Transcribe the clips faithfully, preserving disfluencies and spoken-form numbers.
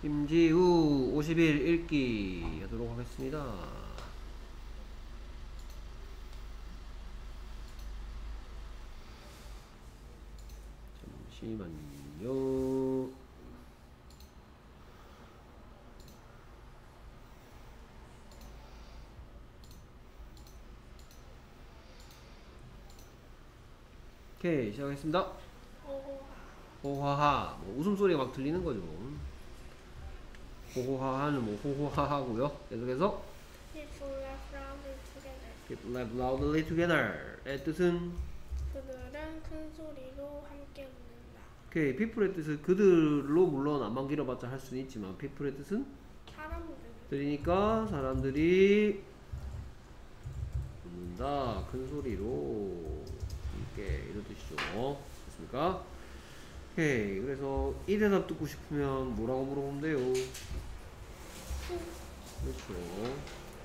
김지우 오십 일 읽기 하도록 하겠습니다. 잠시만요. 오케이, 시작하겠습니다. 호호하, 뭐 웃음소리가 막 들리는 거죠. 호호하하는 뭐 호호하하고요. 계속해서 People laugh loudly together. 의 뜻은 그들은 큰 소리로 함께 웃는다. 오케이, people의 뜻은 그들로 물론 안만 길어봤자 할 수는 있지만 people의 뜻은 사람들이니까 사람들이 웃는다. 큰 소리로 함께 이런 뜻이죠. 됐습니까? 오케이, 그래서 이 대답 듣고 싶으면 뭐라고 물어보면 돼요? 그렇죠.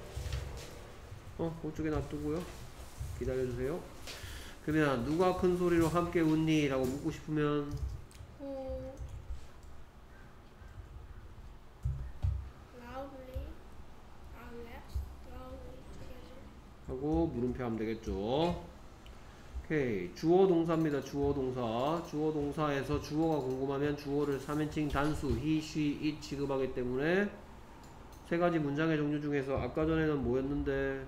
어, 그쪽에 놔두고요. 기다려주세요. 그러면 누가 큰 소리로 함께 웃니? 라고 묻고 싶으면 Who loudly are left loudly together. 하고 물음표 하면 되겠죠. 오케이, 주어 동사입니다. 주어 동사. 주어 동사에서 주어가 궁금하면 주어를 삼 인칭 단수 he, she, it 취급하기 때문에 세 가지 문장의 종류 중에서 아까 전에는 뭐였는데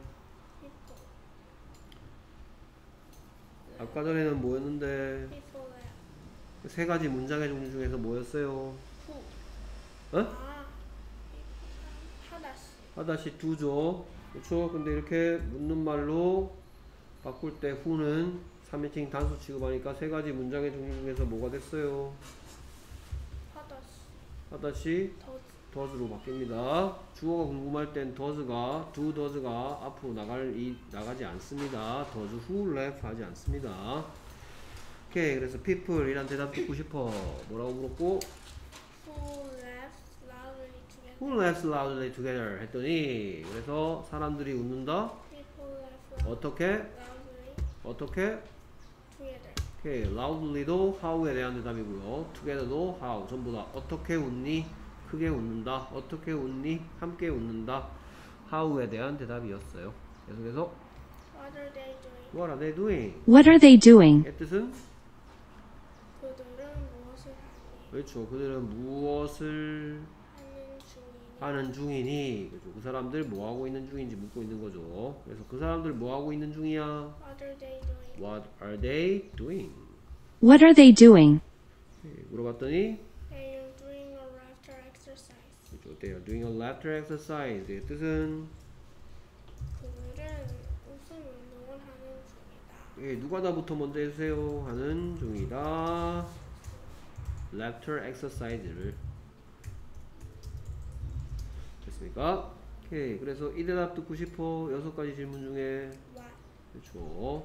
아까 전에는 뭐였는데 People laugh. 세 가지 문장의 종류 중에서 뭐였어요? Who? 어? 아, 하다시. 하다시 두죠. 그렇죠? 근데 이렇게 묻는 말로 바꿀 때 who는 삼 인칭 단수 취급하니까 세 가지 문장의 종류 중에서 뭐가 됐어요? 하다시. 하다시 does. does로 바뀝니다. 주어가 궁금할 땐 does가 do does가 앞으로 나갈 이 나가지 않습니다. does who laugh 하지 않습니다. 오케이, 그래서 people 이란 대답 듣고 싶어. 뭐라고 물었고 Who laughs loudly together. who laughs loudly together 했더니 그래서 사람들이 웃는다. People laugh 어떻게? loudly 어떻게? together. 오케이, loudly도 how에 대한 대답이고요. together도 how 전부 다 어떻게 웃니? 크게 웃는다. 어떻게 웃니? 함께 웃는다. how에 대한 대답이었어요. 계속해서 What are they doing? What are they doing? What are they doing? 의 뜻은 그들은 무엇을 하니? 그렇죠. 그들은 무엇을 하는 중이니? 하는 중이니? 그렇죠. 그 사람들 뭐 하고 있는 중인지 묻고 있는 거죠. 그래서 그 사람들 뭐 하고 있는 중이야? What are they doing? What are they doing? What are they doing? 네, 물어봤더니 They are doing a laughter exercise. 그렇죠. They are doing a laughter exercise. 의 뜻은 그들은 웃음 운동을 하는 중이다. 예, 누가다부터 먼저 해주세요 하는 중이다. laughter exercise를 됐습니까? 오케이, 그래서 이 대답 듣고 싶어. 여섯 가지 질문 중에 What? 그렇죠.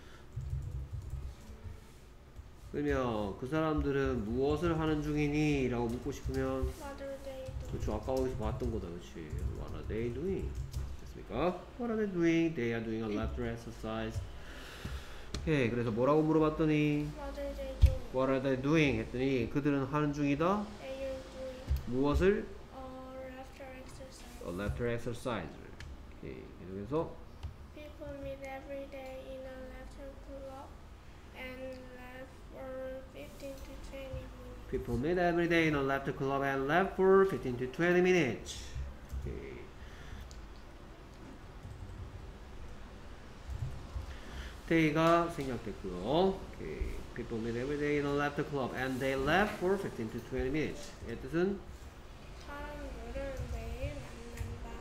그러면 그 사람들은 무엇을 하는 중이니? 라고 묻고 싶으면 What are they doing? 그렇죠. 아까 어디서 봤던 거다. 그렇지. What are they doing? 됐습니까? What are they doing? They are doing a laughter exercise. 오케이, 그래서 뭐라고 물어봤더니 What are they doing? What are they doing? 했더니 그들은 하는 중이다. They are doing 무엇을? a laughter exercise. A laughter exercise. 오케이, 계속해서 People meet every day in a laughter club and laugh for fifteen to twenty minutes. People meet every day in a laughter club and laugh for fifteen to twenty minutes. 오케이. day가 생략됐고요. 오케이. People meet every day in a laughter club and they laugh for fifteen to twenty minutes. 의 뜻은 사람들은 매일 만난다.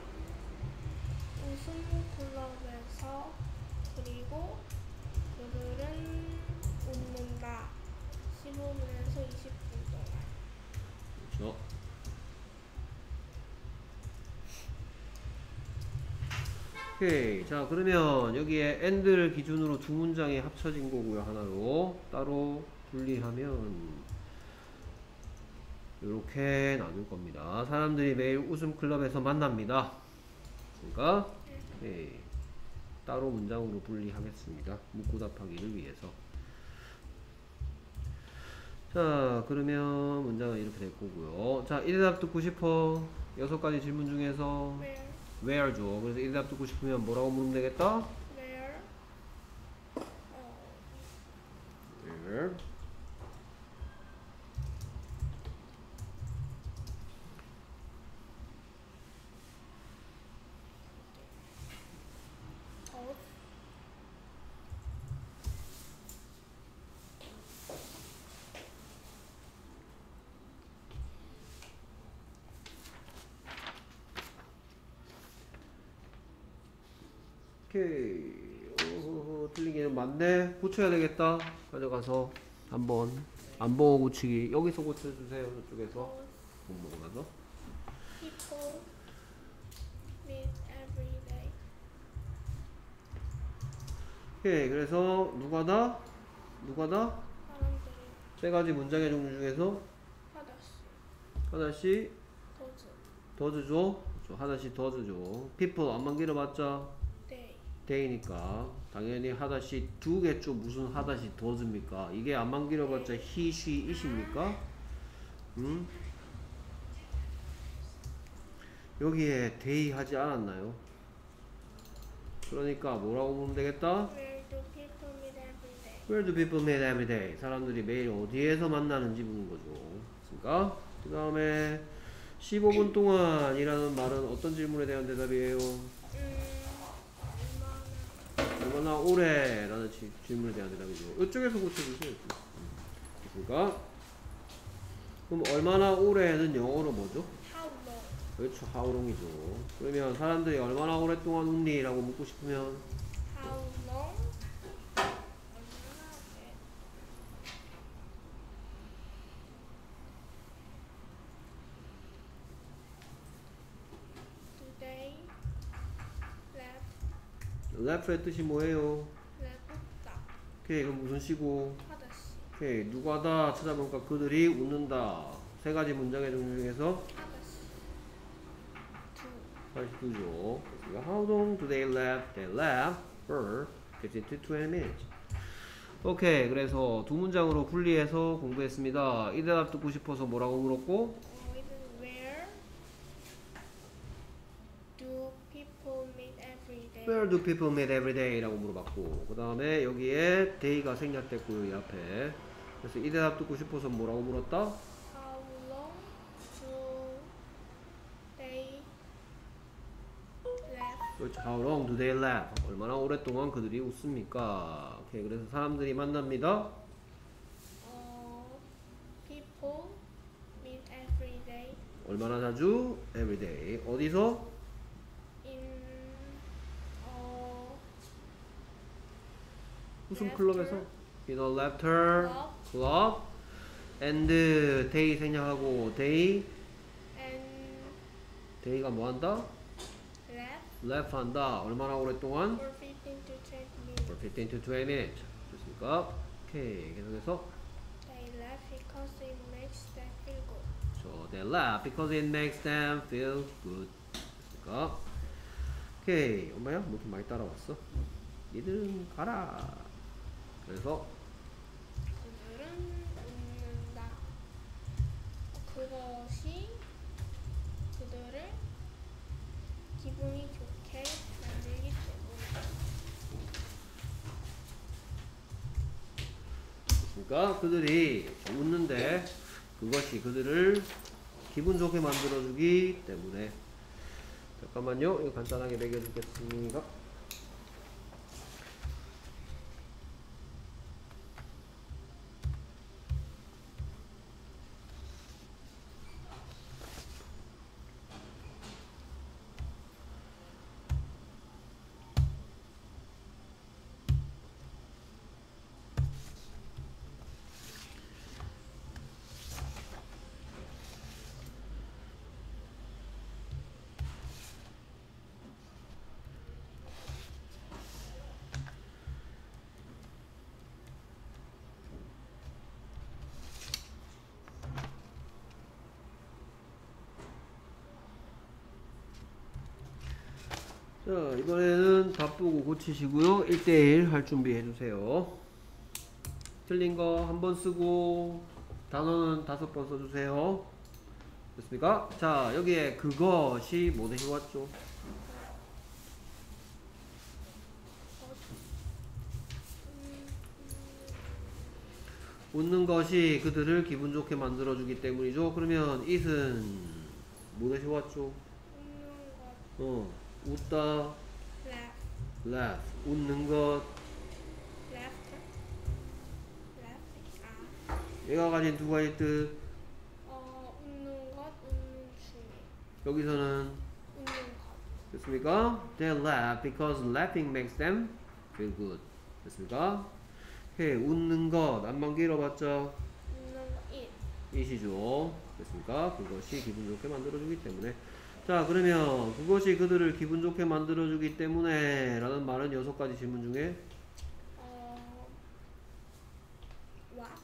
웃음 클럽에서 그리고 그들은 웃는다. 십오 분에서 이십 분 동안. 그렇죠. 오케이, 자 그러면 여기에 and를 기준으로 두 문장이 합쳐진 거고요. 하나로 따로 분리하면 이렇게 나눌 겁니다. 사람들이 매일 웃음 클럽에서 만납니다. 그러니까 네, 따로 문장으로 분리하겠습니다. 묻고 답하기를 위해서. 자, 그러면 문장은 이렇게 될 거고요. 자, 이 대답 듣고 싶어. 여섯 가지 질문 중에서 Where? where죠. 그래서 이 대답 듣고 싶으면 뭐라고 물으면 되겠다? Where? 어, where. of 오케이. 어허허, 틀린 게 좀 많네. 고쳐야 되겠다. 가져가서 한번 안 보고 고치기. 여기서 고쳐주세요. 저쪽에서 of 못 먹고 나서. people meet every day. 오케이. 그래서 누가다? 누가다? 사람들이 세 가지 문장의 종류 중에서 하나씩 하나씩 도즈 더즈죠. 그렇죠. 하나씩 더즈죠. people 안만 길어봤자 day day니까 당연히 하나씩 두 개죠. 무슨 하나씩 더즈입니까? 이게 안만 길어봤자 he, she, it입니까? 음? 여기에 day 하지 않았나요? 그러니까 뭐라고 보면 되겠다? Where do people meet every day? Where do people meet every day? 사람들이 매일 어디에서 만나는지 묻는 거죠. 그러니까 그 다음에 십오 분 동안이라는 말은 어떤 질문에 대한 대답이에요? 음, 얼마나 얼마나 오래? 라는 지- 질문에 대한 대답이죠. 이쪽에서 고쳐주세요. 그러니까 그럼 얼마나 오래는 영어로 뭐죠? how long? 그렇죠. how long이죠. 그러면 사람들이 얼마나 오랫동안 웃니? 라고 묻고 싶으면 How long? 얼마나 오래? Do they laugh? laught의 뜻이 뭐예요? laugh? 오케이. 그럼 무슨 시고? 하다시 오케이. 누가다 찾아보니까 그들이 웃는다. 세 가지 문장의 종류 중에서 하다시 do 팔십구죠. 그러니까 how long do they laugh? They laugh for fifteen to twenty minutes. 오케이. 그래서 두 문장으로 분리해서 공부했습니다. 이 대답 듣고 싶어서 뭐라고 물었고? 어, 이건 where do people meet every day? Where do people meet every day? 라고 물어봤고 그 다음에 여기에 day가 생략됐고요. 이 앞에. 그래서 이 대답 듣고 싶어서 뭐라고 물었다? How long do they laugh? 그렇죠. How long do they laugh? 얼마나 오랫동안 그들이 웃습니까? 오케이. 그래서 사람들이 만납니다. 어, people meet every day 얼마나 자주? Every day. 어디서? in 어, 무슨 Laughter. 클럽에서? In a laughter club club. And day 생략하고 day. and day가 뭐 한다? laugh laugh 한다. 얼마나 오랫동안? for fifteen to twenty minutes. For fifteen to twenty minutes. 됐습니까? 오케이. 계속해서 They laugh because it makes them feel good. So they laugh because it makes them feel good. 됐습니까? 오케이. 엄마야? 뭐 이렇게 많이 따라왔어? 니들은 가라. 그래서 그들은 웃는다. 그것이 그들을 기분이 좋게 만들기 때문에. 그러니까 그들이 웃는데 그것이 그들을 기분 좋게 만들어주기 때문에. 잠깐만요. 이거 간단하게 매겨주겠습니다. 자, 이번에는 답 보고 고치시고요. 일 대 일 할 준비 해주세요. 틀린 거 한 번 쓰고 단어는 다섯 번 써주세요. 됐습니까? 자, 여기에 그것이 뭐 대신 왔죠? 웃는 것이 그들을 기분 좋게 만들어주기 때문이죠. 그러면 it은 뭐 대신 왔죠? 웃는 것. 어, 웃다, laugh. laugh, 웃는 것. laughter. laughing. 아. 얘가 가진 두 가지 뜻. 어, 웃는 것, 웃는 중에. 여기서는 웃는 것. 됐습니까? They laugh because laughing makes them feel good. 됐습니까? 오케이, 웃는 것 안만 길어봤자 웃는 것, it. it이죠. 됐습니까? 그것이 기분 좋게 만들어주기 때문에. 자, 그러면 그것이 그들을 기분 좋게 만들어주기 때문에 라는 말은 여섯 가지 질문 중에 어, what?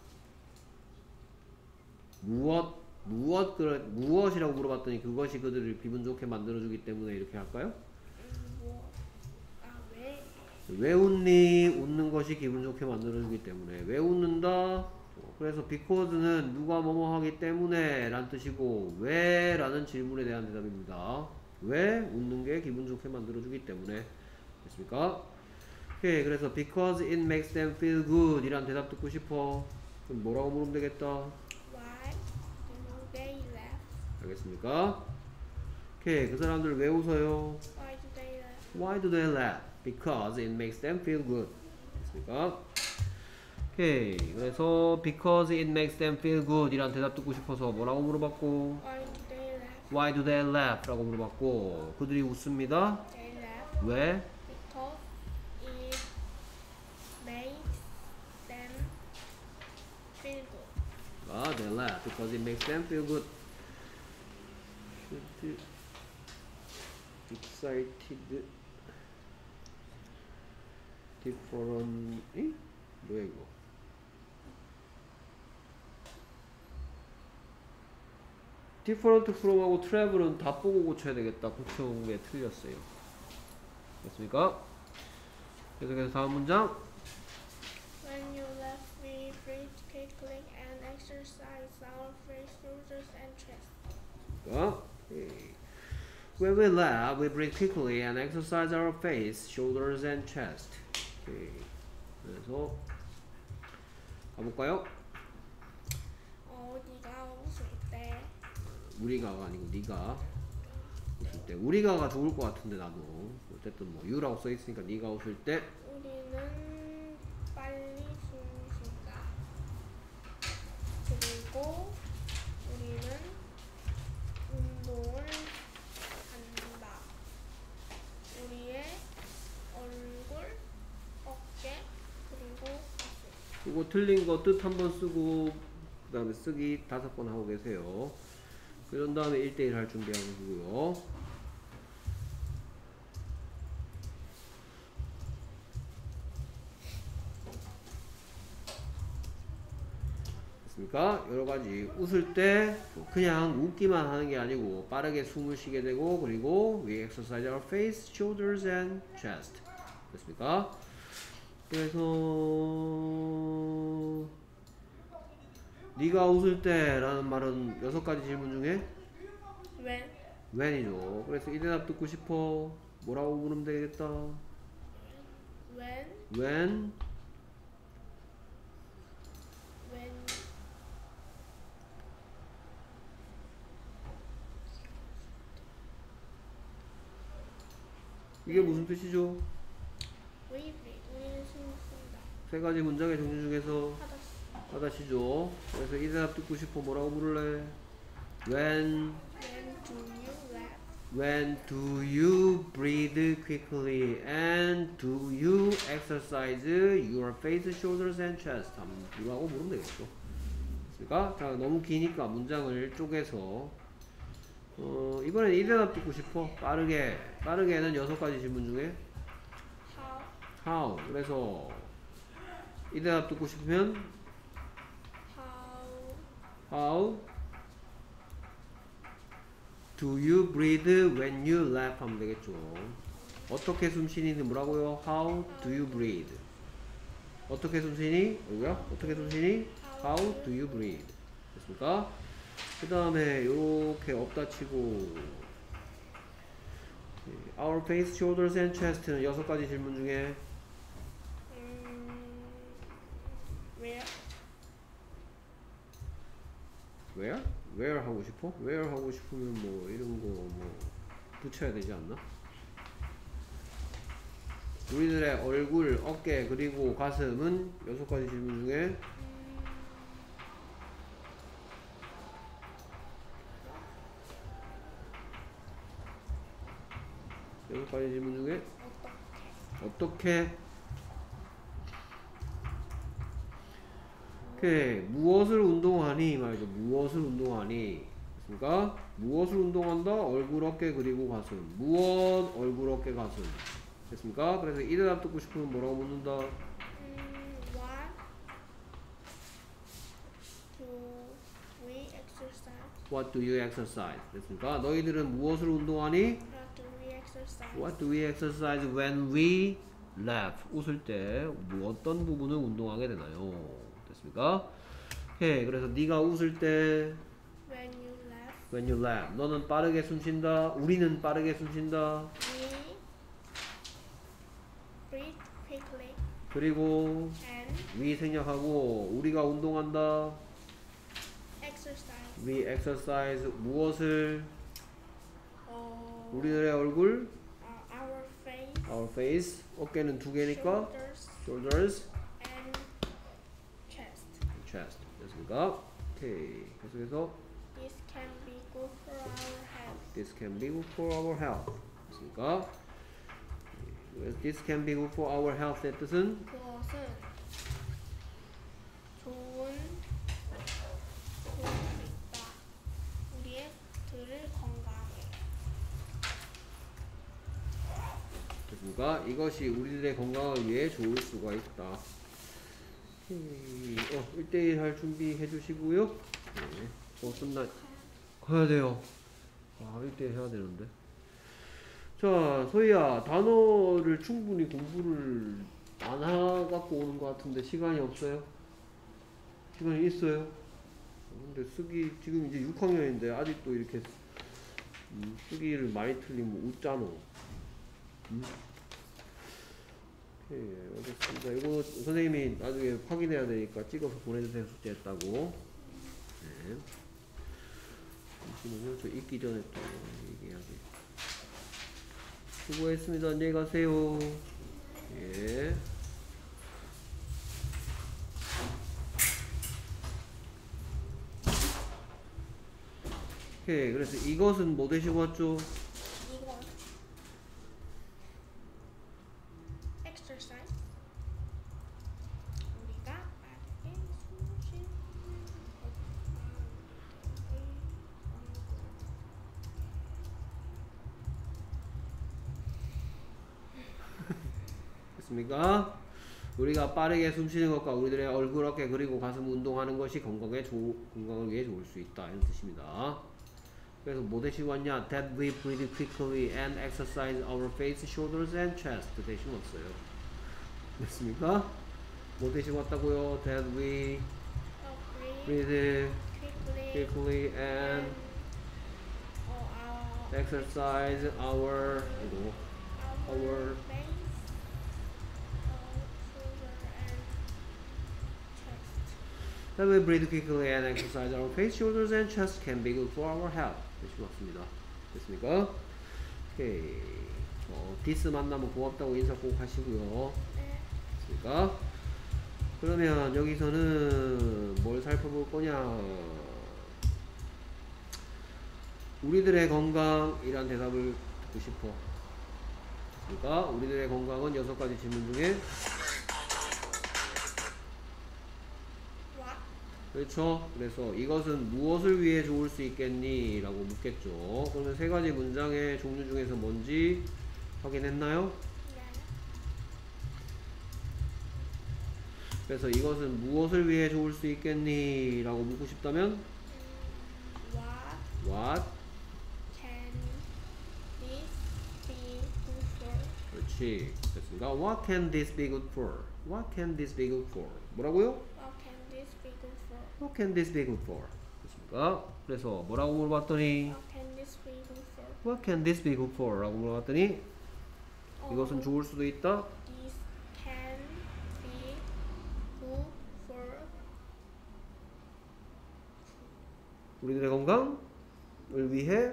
무엇 무엇 그래 무엇이라고 물어봤더니 그것이 그들을 기분 좋게 만들어주기 때문에 이렇게 할까요? 음, 뭐? 아, 왜? 왜 웃니? 웃는 것이 기분 좋게 만들어주기 때문에. 왜 웃는다? 그래서 because는 누가 뭐뭐 하기 때문에 라는 뜻이고 왜? 라는 질문에 대한 대답입니다. 왜? 웃는 게 기분 좋게 만들어주기 때문에. 됐습니까? 오케이, 그래서 because it makes them feel good 이란 대답 듣고 싶어. 그럼 뭐라고 물으면 되겠다? Why do they laugh? 알겠습니까? 오케이, 그 사람들 왜 웃어요? Why do they laugh? Why do they laugh? Because it makes them feel good. 됐습니까? 오케이, 그래서 because it makes them feel good 이란 대답 듣고 싶어서 뭐라고 물어봤고 Why do they laugh? Why do they laugh? 라고 물어봤고 그들이 웃습니다. They laugh 왜? because it makes them feel good. 아, they laugh because it makes them feel good. excited different 이? 뭐야 이거? different from하고 travel은 다 보고 고쳐야 되겠다. 고쳐온 게 틀렸어요. 됐습니까? 계속해서 다음 문장. When you laugh, we breathe quickly and exercise our face, shoulders, and chest. 자, 오케이. When we laugh, we breathe quickly and exercise our face, shoulders, and chest. 오케이. 그래서 가볼까요? 어, 네가 웃을 때 우리가가 아니고 네가 웃을 때. 우리가가 좋을 것 같은데 나도. 어쨌든 뭐 you라고 써 있으니까 네가 웃을 때. 우리는 빨리 숨 쉰다. 그리고 우리는 운동을 한다. 우리의 얼굴, 어깨, 그리고 가슴. 이거 틀린 거 뜻 한 번 쓰고 그 다음에 쓰기 다섯 번 하고 계세요. 그런 다음에 일 대일 할 준비하고요. 됐습니까? 여러 가지 웃을 때 그냥 웃기만 하는 게 아니고 빠르게 숨을 쉬게 되고 그리고 we exercise our face, shoulders and chest. 됐습니까? 그래서 네가 웃을 때 라는 말은 여섯 가지 질문 중에 When when이죠. 그래서 이 대답 듣고 싶어. 뭐라고 물으면 되겠다. when when when 이게 무슨 뜻이죠? we breathe. 우리는 숨을 쉰다. 세 가지 문장의 종류 중에서 하다. 하다시죠. 그래서 이 대답 듣고 싶어. 뭐라고 물을래? when When do you laugh? when do you breathe quickly and do you exercise your face, shoulders and chest? 뭐라고 물으면 되겠죠. 그러니까 자, 너무 기니까 문장을 쪼개서 어, 이번엔 이 대답 듣고 싶어. 빠르게 빠르게는 여섯 가지 질문 중에 How how. 그래서 이 대답 듣고 싶으면 how how do you breathe when you laugh 하면 되겠죠. 어떻게 숨쉬니는 뭐라고요? How do you breathe? 어떻게 숨쉬니? 여기요? 어떻게 숨쉬니? How do you breathe? 됐습니까? 그 다음에 요렇게 없다 치고 Our face, shoulders, and chest는 여섯 가지 질문 중에 음, where? where? where 하고 싶어? where 하고 싶으면 뭐 이런 거 뭐 붙여야 되지 않나? 우리들의 얼굴, 어깨, 그리고 가슴은 여섯 가지 질문 중에 여섯 가지 질문 중에 어떻게? 어떻게? 오케이. 무엇을 운동하니? 말이죠. 무엇을 운동하니? 됐습니까? 무엇을 운동한다? 얼굴, 어깨, 그리고 가슴. 무엇, 얼굴, 어깨, 가슴. 됐습니까? 그래서 이 대답 듣고 싶으면 뭐라고 묻는다? 음, what do we exercise? What do you exercise? 됐습니까? 너희들은 무엇을 운동하니? What do we exercise? What do we exercise when we laugh? 웃을 때 뭐 어떤 부분을 운동하게 되나요? 됐습니까? 오케이. 그래서 네가 웃을 때 When you laugh, when you laugh 너는 빠르게 숨 쉰다. 우리는 빠르게 숨 쉰다. we breathe quickly 그리고 and we 생략하고 우리가 운동한다. exercise. we exercise 무엇을? 어, 우리들의 얼굴 uh, our face, our face 어깨는 두 개니까 shoulders, shoulders and chest. chest 됐습니까? 오케이. 계속해서 This can be good for our health. this can be good for our health 됐습니까? 그래서 this can be good for our health의 뜻은 그것은 좋은 좋을 수 있다. 우리의 들을 건강에. 됐습니까? 이것이 우리들의 건강을 위해 좋을 수가 있다. 오케이. 어, 일 대일 할 준비해 주시고요. 네. 어, 끝나 가야 돼요. 아, 일 대일 해야 되는데. 자, 소희야, 단어를 충분히 공부를 안 해갖고 오는 것 같은데 시간이 없어요? 시간이 있어요? 근데 쓰기 지금 이제 육 학년인데 아직도 이렇게 음, 쓰기를 많이 틀리면 웃잖아. 음? 예, 알겠습니다. 이거 선생님이 나중에 확인해야 되니까 찍어서 보내주세요. 숙제했다고. 네. 잠시만요. 저 읽기 전에 또 얘기해야지. 수고했습니다. 안녕히 가세요. 예. 오케이. 그래서 이것은 뭐 되시고 왔죠? 이건 exercise. 우리가 빠르게 숨 쉬는 됐습니까? 우리가 빠르게 숨 쉬는 것과 우리들의 얼굴, 어깨, 그리고 가슴 운동하는 것이 건강에 조, 건강을 위해 좋을 수 있다. 이런 뜻입니다. 그래서 뭐 대신 왔냐? That we breathe quickly and exercise our face, shoulders, and chest 대신 왔어요. 됐습니까? 뭐 대신 왔다고요? That we breathe quickly quickly and 어, our exercise our 이거 our our face, our shoulder and chest. That we breathe quickly and exercise our face, shoulders, and chest can be good for our health. 대신 왔습니다. 됐습니까? 오케이. 어, 디스 만나면 고맙다고 인사 꼭 하시고요. 네. 됐습니까? 그러면 여기서는 뭘 살펴볼 거냐? 우리들의 건강이란 대답을 듣고 싶어. 됐습니까? 우리들의 건강은 여섯 가지 질문 중에 What? 그렇죠? 그래서 이것은 무엇을 위해 좋을 수 있겠니? 라고 묻겠죠. 그러면 세 가지 문장의 종류 중에서 뭔지 확인했나요? 네. 그래서 이것은 무엇을 위해 좋을 수 있겠니? 라고 묻고 싶다면 음, what What? can this be good for? 그렇지. 됐습니다. What can this be good for? What can this be good for? 뭐라고요? What can this be good for? What can this be good for? 됐습니까? 그래서 뭐라고 물어봤더니 What can this be good for? What can this be good for? 라고 물어봤더니 어, 이것은 좋을 수도 있다. This can be good for 우리들의 건강을 위해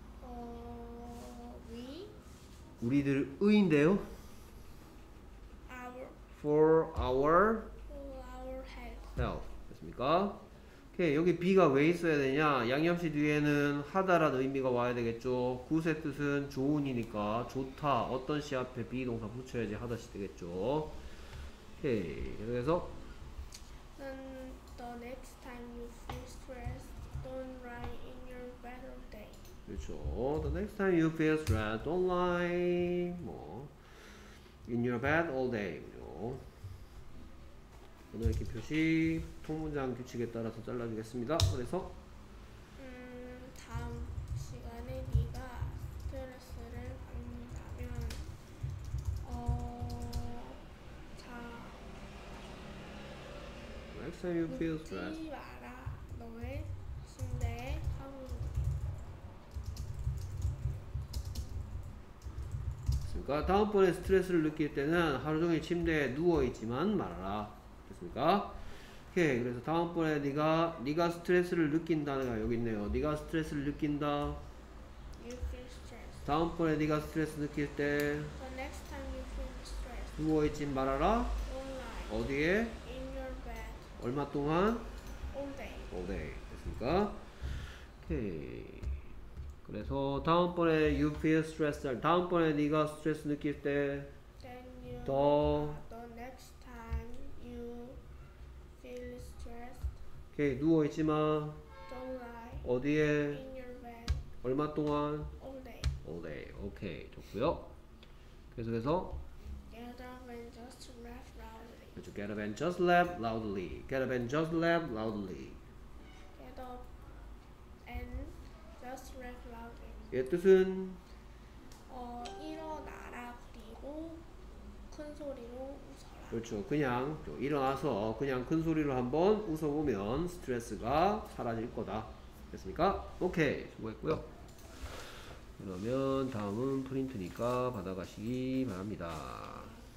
어, we 우리들의인데요. our For our for our health. health. 됐습니까? 오케이. 여기 be가 왜 있어야 되냐? 양념시 뒤에는 하다라는 의미가 와야 되겠죠. good의 뜻은 좋은이니까 좋다. 어떤 시 앞에 be 동사 붙여야지 하다시 되겠죠. 오케이. 그래서 Then the next time you feel stressed, don't lie in your bed all day. 그렇죠. The next time you feel stressed, don't lie 뭐 in your bed all day. 그죠? 오늘 이렇게 표시 통문장 규칙에 따라서 잘라주겠습니다. 그래서 음, 다음 시간에 네가 스트레스를 받는다면 어, 자, next time you feel stressed. 묻지 마라. 너의 침대에 하루. 됐습니까? 다음번에 스트레스를 느낄 때는 하루 종일 침대에 누워 있지만 말아라. 됐습니까? 오케이. 그래서 다음번에 네가 네가 스트레스를 느낀다는 게 여기 있네요. 네가 스트레스를 느낀다. You feel stressed. 다음번에 네가 스트레스 느낄 때 The next time you feel stressed, 누워 있지 말아라. don't lie 어디에? in your bed 얼마 동안? all day. all day. 됐습니까? 오케이. 그래서 다음번에 you feel stressed 할 다음번에 네가 스트레스 느낄 때 Then you 더 the next time you feel stressed, 오케이. 누워 있지 마. don't lie 어디에? in your bed 얼마 동안? all day. all day. 오케이. 좋고요. 계속해서 Get up and just laugh loudly. 그렇죠. Get up and just laugh loudly. Get up and just laugh loudly. Get up and just laugh loudly. 얘 뜻은 어, 일어나라 그리고 큰 소리로 웃어라. 그렇죠. 그냥 일어나서 그냥 큰 소리로 한번 웃어보면 스트레스가 사라질 거다. 됐습니까? 오케이. 수고했고요. 그러면 다음은 프린트니까 받아가시기 바랍니다.